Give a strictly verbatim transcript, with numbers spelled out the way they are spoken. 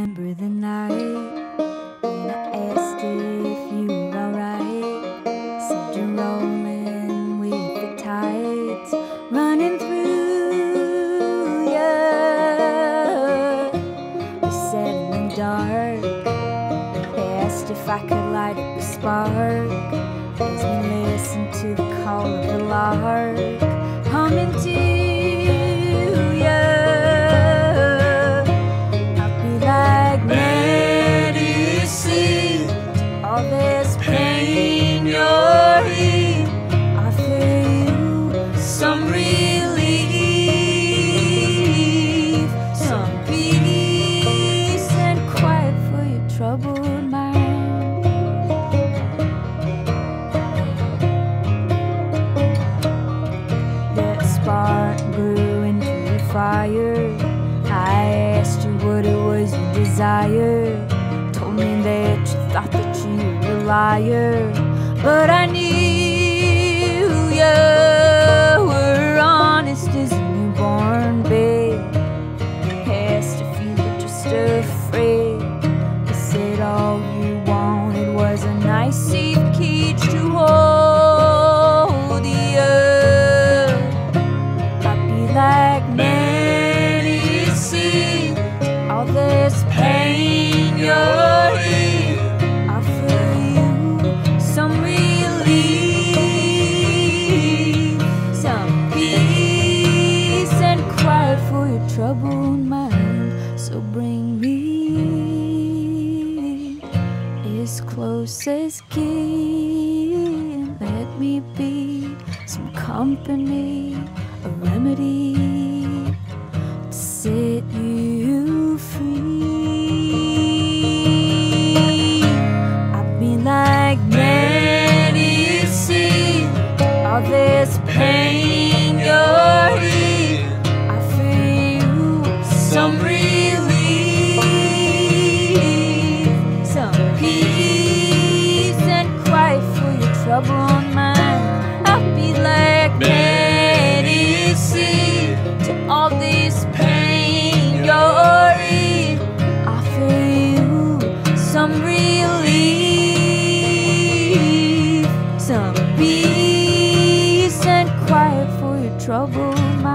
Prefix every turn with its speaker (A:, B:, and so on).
A: remember the night when I asked if you were alright. Said you're rolling with the tides running through ya. We sat in the dark, asked if I could light up a spark as we listened to the call of the lark humming to ya. I'd be like medicine to all this pain you're in. Offer you some relief, some peace and quiet for your troubled mind. That spark grew into a fire. I asked you what it was you desired. Told me that you thought that you were a liar, but I knew you were honest as a newborn babe. Asked if you were just afraid. You said all you wanted was a nice safe cage to hold you. I'd be like medicine, all this pain you're in. Offer you some relief, some peace and quiet for your troubled mind. So bring me as close as can. Let me be some company, a remedy to set you free. I'd be like medicine, all this pain you're in. I feel some relief, some peace and quiet for your troubled mind. I'd be like medicine to all this pain you're in. Offer you some relief, some peace and quiet for your troubled mind.